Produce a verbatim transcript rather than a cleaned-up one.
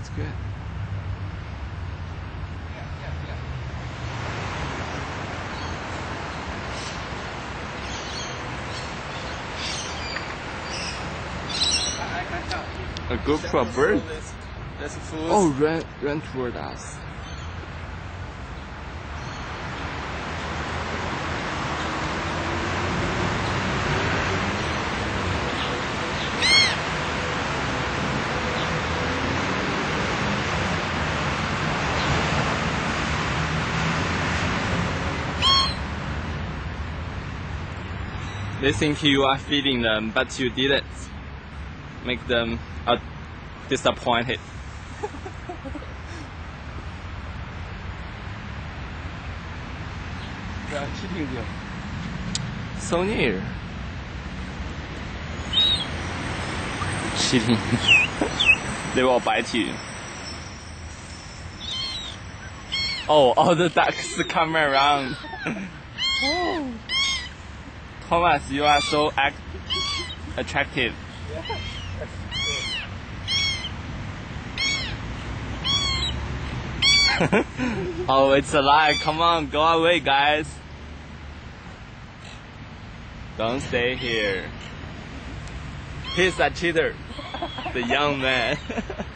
That's good. A good for a bird. That's food. Oh, run, run toward us. They think you are feeding them, but you didn't. Make them uh, disappointed. They are cheating you. So near. Cheating. They will bite you. Oh, all the ducks come around. Oh. Thomas, you are so act attractive. Oh, it's a lie. Come on, go away, guys. Don't stay here. He's a cheater. The young man.